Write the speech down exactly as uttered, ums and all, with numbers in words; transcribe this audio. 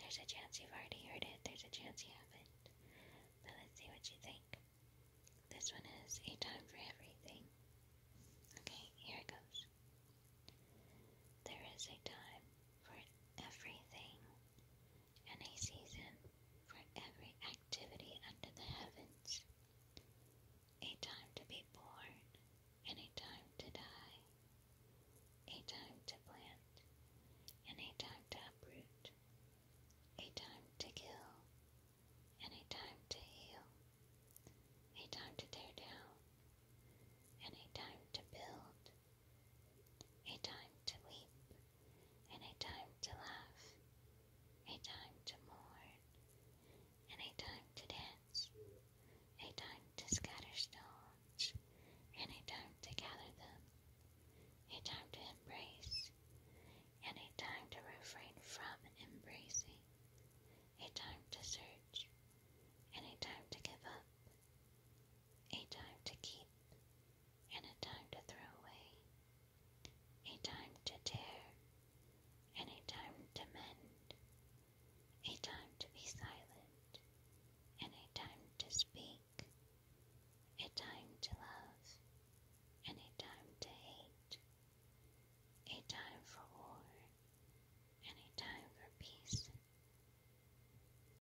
There's a chance you've already heard it, there's a chance you haven't. But let's see what you think. This one is A Time for Everything. Okay, here it goes. There is a time